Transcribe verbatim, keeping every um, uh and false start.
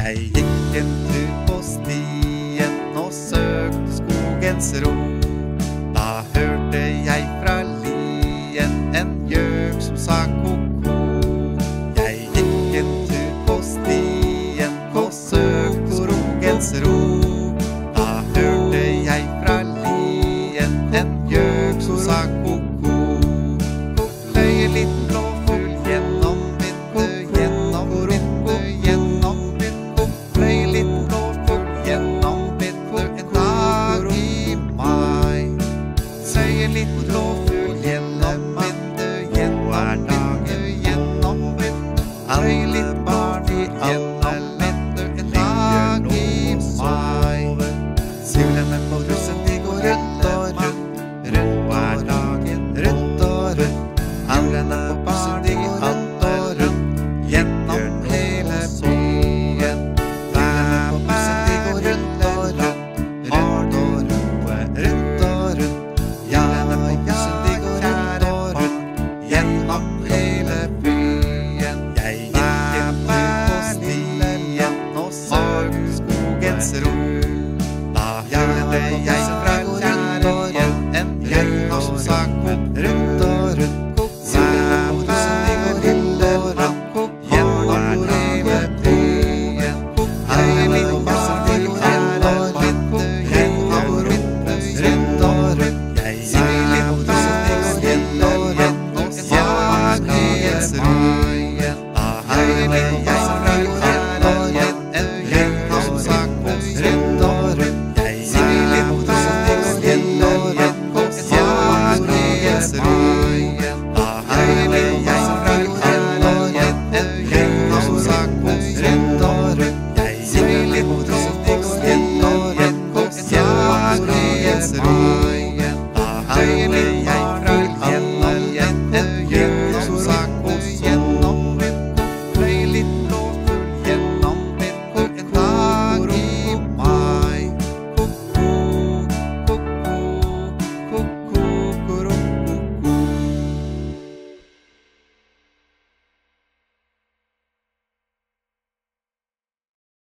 Jeg gikk en tur på stien og søkte skogens ro. Da hørte jeg fra lien en gjøk som sa ko-ko. Jeg gikk en tur på stien og søkte skogens ro. Da hørte jeg fra lien en gjøk som sa ko-ko. Fløy en liten blåfugl gjennom vinduet, gjennom vinduet, gjennom vinduet. Fløy en liten blåfugl gjennom vinduet en dag i mai. Fløy en liten blåfugl gjennom vinduet, gjennom vinduet, gjennom vinduet. Fløy en liten barn gjennom vinduet en dag i mai. Fuglene på huset de går rundt og rundt, rundt hver dagen, rundt og rundt. Fuglene på